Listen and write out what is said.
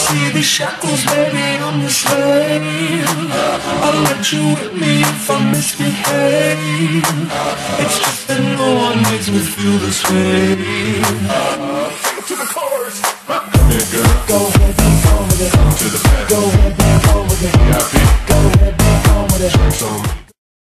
see these shackles, baby, I'm your slave. I'll let you whip me if I misbehave. It's just that no one makes me feel this way. Take it to the chorus. Go ahead.